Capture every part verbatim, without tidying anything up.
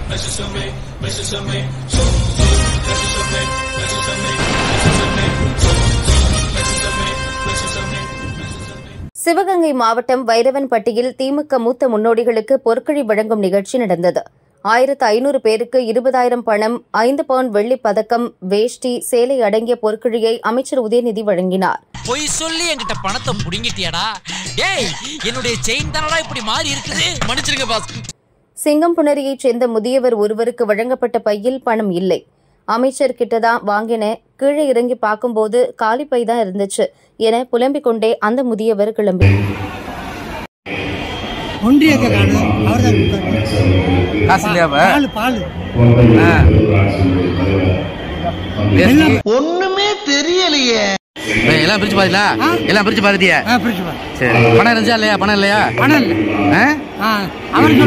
சிவகங்கை மாவட்டம் வைரவன்பட்டியில் திமுக மூத்த முன்னோடிகளுக்கு பொற்கழி வழங்கும் நிகழ்ச்சி நடந்தது. ஆயிரத்து ஐநூறு பேருக்கு இருபதாயிரம் பணம், ஐந்து பவுண்ட் வெள்ளிப் பதக்கம், வேஷ்டி, சேலை அடங்கிய பொற்கழியை அமைச்சர் உதயநிதி வழங்கினார். பொய் சொல்லி என்கிட்ட பணத்தை புடிங்கிட்டியாடா? ஏய், என்னுடைய செயின் தானடா இப்படி மாறி இருக்குது. மன்னிச்சிருங்க பாஸ். சிங்கம்புணரியைச் சேர்ந்த முதியவர் ஒருவருக்கு வழங்கப்பட்ட பையில் பணம் இல்லை. அமைச்சர் கிட்டதான் வாங்கின, கீழே இறங்கி பார்க்கும்போது காலி பை தான் இருந்துச்சு என புலம்பிக் கொண்டே அந்த முதியவர் கிளம்பி ஒண்ணுமே தெரியலையே. எல்லாம் பிரிச்சு பாத்தீங்களா? எல்லாம் பிரிச்சு பாத்தியா? சரி, பணம் இருந்துச்சா இல்லையா? பணம் இல்லையா? பணம் இல்ல. அவர்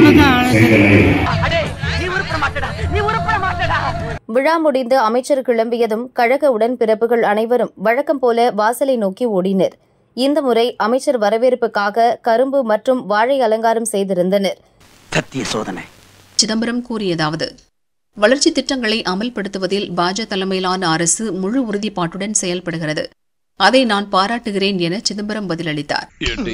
விழா முடிந்து அமைச்சர் கிளம்பியதும் கழக உடன்பிறப்புகள் அனைவரும் வழக்கம் போல வாசலை நோக்கி ஓடினர். இந்த முறை அமைச்சர் வரவேற்புக்காக கரும்பு மற்றும் வாழை அலங்காரம் செய்திருந்தனர். சிதம்பரம் கூறியதாவது: வளர்ச்சி திட்டங்களை அமல்படுத்துவதில் பாஜக தலைமையிலான அரசு முழு உறுதிப்பாட்டுடன் செயல்படுகிறது. அதை நான் பாராட்டுகிறேன் என சிதம்பரம் பதிலளித்தார்.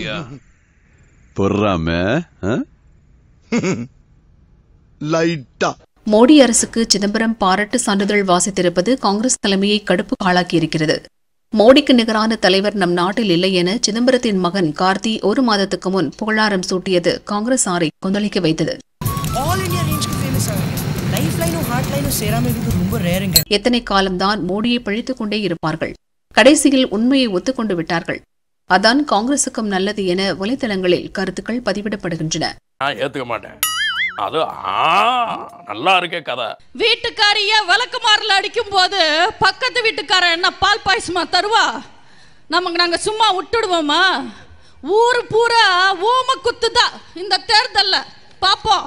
மோடி அரசுக்கு சிதம்பரம் பாராட்டு சான்றிதழ் வாசித்திருப்பது காங்கிரஸ் தலைமையை கடுப்பு ஆளாக்கியிருக்கிறது. மோடிக்கு நிகரான தலைவர் நம் நாட்டில் இல்லை என சிதம்பரத்தின் மகன் கார்த்தி ஒரு மாதத்துக்கு முன் புகழாரம் சூட்டியது காங்கிரஸ் ஆரை கொந்தளிக்க வைத்தது. எத்தனை காலம்தான் மோடியை பழித்துக் கொண்டே இருப்பார்கள்? கடைசியில் உண்மையை ஒத்துக்கொண்டு விட்டார்கள். அதான் காங்கிரசுக்கும் நல்லது என வலைதளங்களில் கருத்துக்கள் பதிவிடப்படுகின்றன. அது நல்லா இருக்கே கதை. வீட்டுக்காரிய விளக்குமாறுல அடிக்கும் போது பக்கத்து வீட்டுக்காரன் என்ன பால் பாயசமா தருவா? நமக்கு நாங்க சும்மா விட்டுடுவோமா? ஊரு பூரா ஊம குத்துதான் இந்த தேர்தல்ல. பாப்போம்.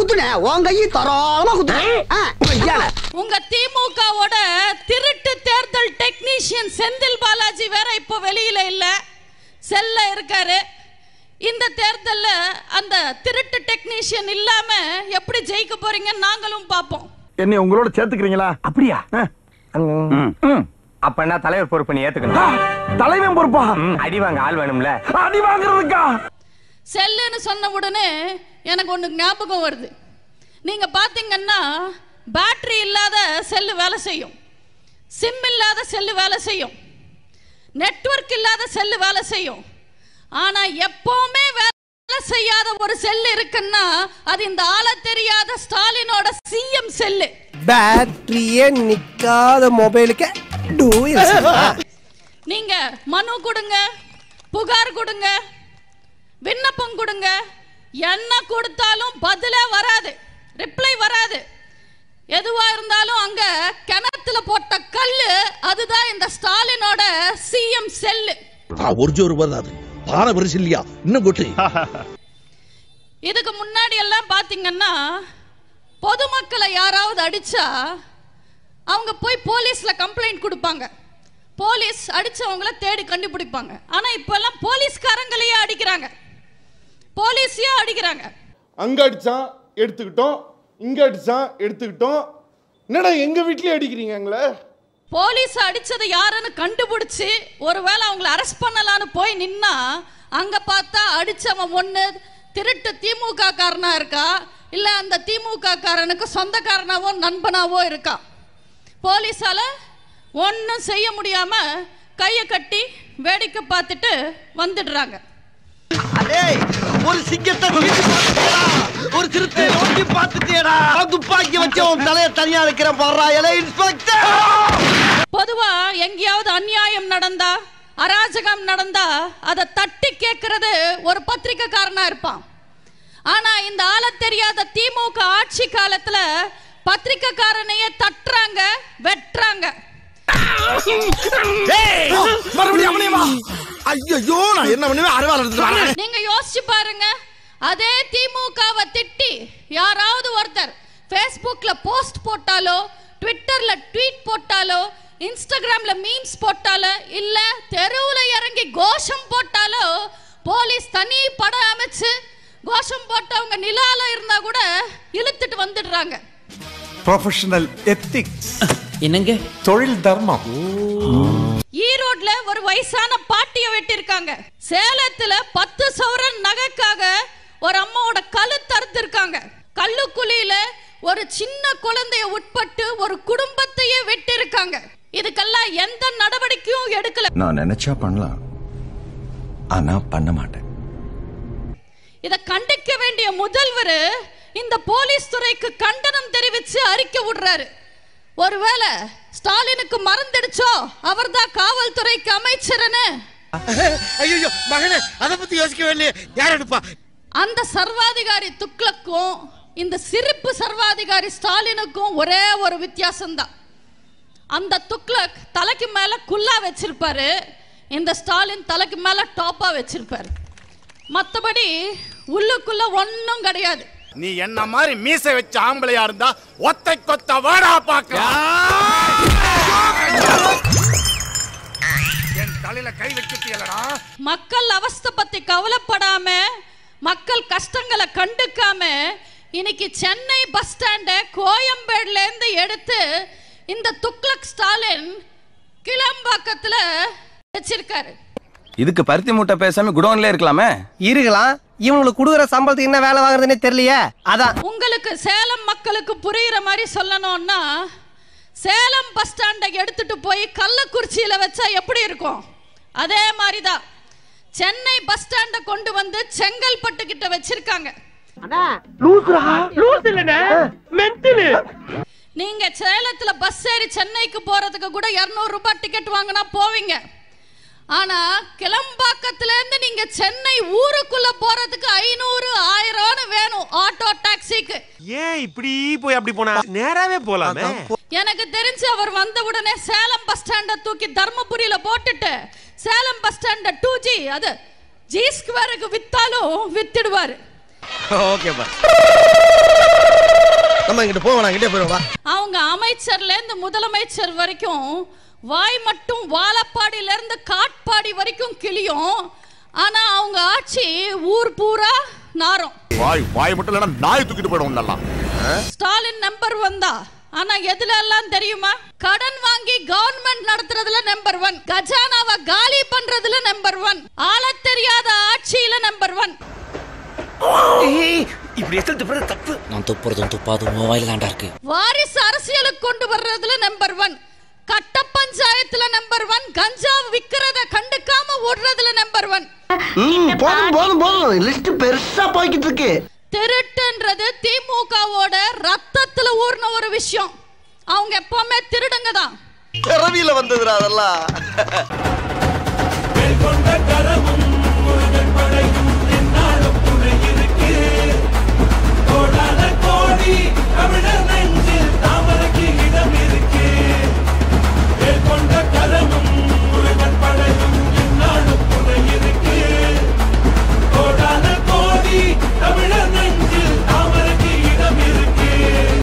உங்க திமுகவோட திருட்டு தேர்தல் டெக்னீஷியன் செந்தில் பாலாஜி வேற இப்போ வெளியில இல்ல, செல்ல இருக்காரு. இந்த தேர்தல்ல அந்த திருட்டு டெக்னீஷியன் இல்லாம எப்படி ஜெயிக்க போறீங்க நாங்களும் பாப்போம். என்ன உங்களோட சேர்த்துக்கிறீங்களா? அப்படியா? அப்ப என்ன தலைவர் பொறுப்பு நீ ஏத்துக்கணும்? தலைவன் பொறுப்பா? அடி வாங்க ஆள் வேணும்ல. அடி வாங்குறதுக்கா? செல்லுன்னு சொன்ன உடனே எனக்கு ஒண்ணு ஞாபகம் வருது. நீங்க பாத்தீங்கன்னா பேட்டரி இல்லாத செல்லு வேலை செய்யும், சிம் இல்லாத செல்லு வேலை செய்யும், நெட்வொர்க் இல்லாத செல்லு வேலை செய்யும். ஆனா எப்பவுமே வேலை செய்யாத ஒரு செல்லு இருக்குன்னா அது இந்த ஆள தெரியாத ஸ்டாலினோட சிஎம் செல்லு. பேட்டரியே நிக்காத மொபைலுக்கு நீங்க மனு கொடுங்க, புகார் கொடுங்க, விண்ணப்பம் கொடுங்க, என்ன கொடுத்தாலும் பதிலே வராது, ரிப்ளை வராது. எதுவா இருந்தாலும் அங்க கிணத்துல போட்ட கல்லு அதுதான் இந்த ஸ்டாலினோட சிஎம் செல்லு. இதுக்கு முன்னாடி எல்லாம் பாத்தீங்கன்னா பொதுமக்களை யாராவது அடிச்சா அவங்க போய் போலீஸ்ல கம்ப்ளைண்ட் கொடுப்பாங்க, போலீஸ் அடிச்சவங்கள தேடி கண்டுபிடிப்பாங்க. ஆனா இப்ப எல்லாம் போலீஸ்காரங்களையே அடிக்கிறாங்க, போலீஸையே அடிக்கிறாங்க. அங்க அடிச்சா எடுத்துக்கிட்டோம், இங்க அடிச்சா எடுத்துக்கிட்டோம். என்னடா எங்க வீட்லயே அடிக்கிறீங்களே? போலீஸ் அடிச்சது யாருன்னு கண்டுபிடிச்சு ஒருவேளை அவங்களை அரெஸ்ட் பண்ணலான்னு போய் நின்னா அங்க பார்த்தா அடிச்சவன் ஒண்ணு திருட்டு திமுக காரனா இருக்கா, இல்ல அந்த திமுக காரனுக்கு சொந்தக்காரனாவோ நண்பனாவோ இருக்கா. போலீஸால ஒன்னும் செய்ய முடியாம கைய கட்டி வேடிக்கை பார்த்துட்டு வந்துடுறாங்க. ஒரு சிங்கத்தை ஒரு சிறுத்தை ஓட்டி பார்த்துட்டேடா, துப்பாக்கி வச்சு உன் தலையை தனியா இருக்கிற பாடுறா இன்ஸ்பெக்டர். பொதுவா எங்கேயாவது அநியாயம் நடந்தா, அராஜகம் நடந்தா அதை தட்டி கேட்கறது ஒரு பத்திரிக்கைக்காரனா இருப்பான். ஆனா இந்த ஆள தெரியாத திமுக ஆட்சி காலத்துல பத்திரிக்கைக்காரனையே தட்டுறாங்க, வெட்டுறாங்க. நீங்க யோசிச்சு பாருங்க, அதே திமுகவை திட்டி யாராவது ஒருத்தர் ஃபேஸ்புக்ல போஸ்ட் போட்டாலோ, ட்விட்டர்ல ட்வீட் போட்டாலோ, இன்ஸ்டாகிராம்ல மீம்ஸ் போட்டாலோ, இல்ல தெருவுல இறங்கி கோஷம் போட்டாலோ போலீஸ் தனி படம் அமைச்சு கோஷம் போட்டவங்க நிலால இருந்தா கூட இழுத்துட்டு வந்துடுறாங்க. Professional ethics. என்னங்க? தொழில் தர்மம். ஈரோட்ல ஒரு வயசான பாட்டியை வெட்டிருக்காங்க. சேலத்துல பத்து சவரன் நகைக்காக ஒரு அம்மாவோட கழுத்து அறுத்திருக்காங்க. கல்லுக்குழியில ஒரு சின்ன குழந்தைய உட்பட்டு ஒரு குடும்பத்தையே வெட்டிருக்காங்க. இதுக்கெல்லாம் எந்த நடவடிக்கையும் எடுக்கல. நான் நினைச்சா பண்ணலாம், ஆனா பண்ண மாட்டேன். இத கண்டிக்க வேண்டிய முதல்வர் இந்த போலீஸ் துறைக்கு கண்டனம் தெரிவிச்சு அறிக்கை விடுறாரு. ஒருவேளை ஸ்டாலினுக்கு மறந்துடுச்சோ அவர்தான் காவல்துறைக்கு அமைச்சர்னு. ஐயோ மகனே, அத பத்தி யோசிக்கவே இல்லையே. யார் எடுப்பா? அந்த சர்வாதிகாரி துக்ளக்கும் இந்த சிரிப்பு சர்வாதிகாரி ஸ்டாலினுக்கும் ஒரே ஒரு வித்தியாசம் தான். அந்த துக்ளக் தலைக்கு மேல குல்லா வச்சிருப்பாரு, இந்த ஸ்டாலின் தலைக்கு மேல டாப்பா வச்சிருப்பாரு. மத்தபடி உள்ளுக்குள்ள ஒன்னும் கிடையாது. நீ என்ன மாதிரி மீசை வச்ச ஆம்பளையா இருந்தா ஒத்தை கொத்த வாடா பாக்க. என் தலையில கை வச்சுட்டீங்களடா. மக்கள் அவஸ்தை பத்தி கவலைப்படாம, மக்கள் கஷ்டங்களை கண்டுக்காம இன்னைக்கு சென்னை பஸ் ஸ்டாண்ட கோயம்பேடுல இருந்து எடுத்து இந்த துக்ளக் ஸ்டாலின் கிளம்பாக்கத்துல வச்சிருக்காரு. இதுக்கு பருத்தி மூட்டை பேசாம குடோன்ல இருக்கலாமே. இருக்கலாம். இவங்களுக்கு கொடுக்குற சம்பளத்துக்கு என்ன வேலை வாங்குறதுன்னே தெரியலையே. அதான் உங்களுக்கு சேலம் மக்களுக்கு புரியுற மாதிரி சொல்லணும்னா, சேலம் பஸ் ஸ்டாண்டை எடுத்துட்டு போய் கள்ளக்குறிச்சியில வச்சா எப்படி இருக்கும்? அதே மாதிரிதான் சென்னை பஸ் ஸ்டாண்டை கொண்டு வந்து செங்கல்பட்டு கிட்ட வச்சிருக்காங்க. நீங்க சேலத்துல பஸ் ஏறி சென்னைக்கு போறதுக்கு கூட இருநூறு ரூபாய் டிக்கெட் வாங்கினா போவீங்க. ஆனா கிளம்பாக்கத்துல இருந்து நீங்க சென்னை ஊருக்குள்ள போறதுக்கு ஐநூறு ஆயிரம் வேணும் ஆட்டோ டாக்ஸிக்கு. ஏன் இப்படி போய் அப்படி போனா நேராவே போலாமே. எனக்கு தெரிஞ்சு அவர் வந்த உடனே சேலம் பஸ் ஸ்டாண்ட தூக்கி தர்மபுரியில போட்டுட்டு சேலம் பஸ் ஸ்டாண்ட டூ ஜி அது ஜி ஸ்கொயருக்கு வித்தாலும் வித்திடுவாரு. ஓகே பா, நம்ம இங்கிட்ட போவோம், இங்கிட்ட போறோம். அவங்க அமைச்சர்ல இருந்து முதலமைச்சர் வரைக்கும் வாய் மட்டும் வாழப்பாடியில இருந்து காட்பாடி வரைக்கும் கிளியும். ஆனா அவங்க ஆட்சி ஊர் பூரா நாரும். வாய் வாய் மட்டும் இல்லனா நாய் தூக்கிட்டு போய்டும் நல்லா. ஸ்டாலின் நம்பர் ஒன் தான். ஆனா எதுல எல்லாம் தெரியுமா? கடன் வாங்கி கவர்மெண்ட் நடத்துறதுல நம்பர் ஒன், கஜானாவை காலி பண்றதுல நம்பர் ஒன், ஆள தெரியாத ஆட்சியில நம்பர் ஒன். இப்படி எத்தனை துப்புறது தப்பு. நான் துப்புறதும் துப்பாதும் வாயில தாண்டா இருக்கு. வாரிசு அரசியலுக்கு கொண்டு வர்றதுல நம்பர் ஒன், கட்ட பஞ்சாயத்துல நம்பர் ஒன், கஞ்சா விக்கிறத கண்டுக்காம ஓடுறதுல நம்பர் ஒன். போதும் போதும் போதும், லிஸ்ட் பெருசா போய்கிட்டு இருக்கு. திருட்டுன்றது திமுகவோட ரத்தத்துல ஊர்ன ஒரு விஷயம். அவங்க எப்பவுமே திருடுங்க தான். ரவியில வந்ததுடா அதெல்லாம்.